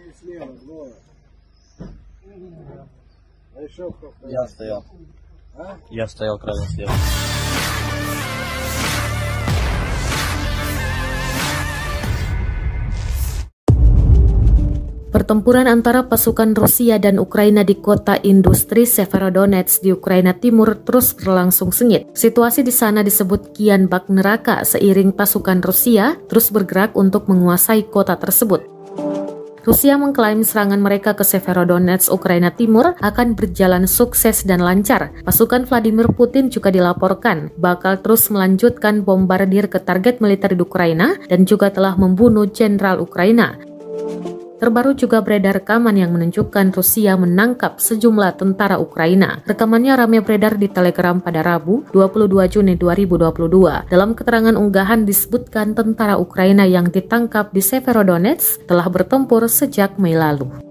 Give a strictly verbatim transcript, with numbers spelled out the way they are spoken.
и слева двое. А еще кто? Я стоял. А? Я стоял крайне слева. Pertempuran antara pasukan Rusia dan Ukraina di kota industri Severodonetsk di Ukraina Timur terus berlangsung sengit. Situasi di sana disebut kian bak neraka seiring pasukan Rusia terus bergerak untuk menguasai kota tersebut. Rusia mengklaim serangan mereka ke Severodonetsk, Ukraina Timur akan berjalan sukses dan lancar. Pasukan Vladimir Putin juga dilaporkan bakal terus melanjutkan bombardir ke target militer di Ukraina dan juga telah membunuh jenderal Ukraina. Terbaru juga beredar rekaman yang menunjukkan Rusia menangkap sejumlah tentara Ukraina. Rekamannya ramai beredar di Telegram pada Rabu, dua puluh dua Juni dua ribu dua puluh dua. Dalam keterangan unggahan disebutkan tentara Ukraina yang ditangkap di Severodonetsk telah bertempur sejak Mei lalu.